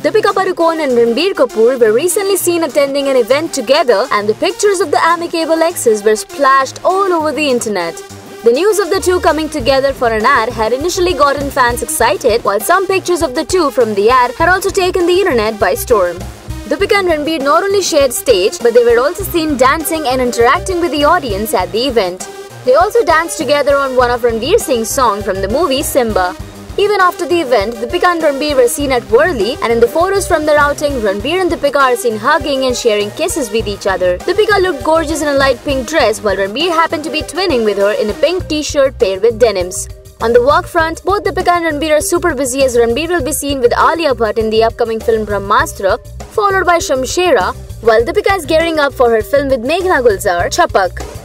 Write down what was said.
Deepika Padukone and Ranbir Kapoor were recently seen attending an event together, and the pictures of the amicable exes were splashed all over the internet. The news of the two coming together for an ad had initially gotten fans excited, while some pictures of the two from the ad had also taken the internet by storm. Deepika and Ranbir not only shared stage, but they were also seen dancing and interacting with the audience at the event. They also danced together on one of Ranveer Singh's songs from the movie Simba. Even after the event, Deepika and Ranbir were seen at Worli, and in the photos from their outing, Ranbir and Deepika are seen hugging and sharing kisses with each other. Deepika looked gorgeous in a light pink dress, while Ranbir happened to be twinning with her in a pink t-shirt paired with denims. On the work front, both Deepika and Ranbir are super busy, as Ranbir will be seen with Alia Bhatt in the upcoming film Brahmastra, followed by Shamshera, while Deepika is gearing up for her film with Meghna Gulzar, Chapak.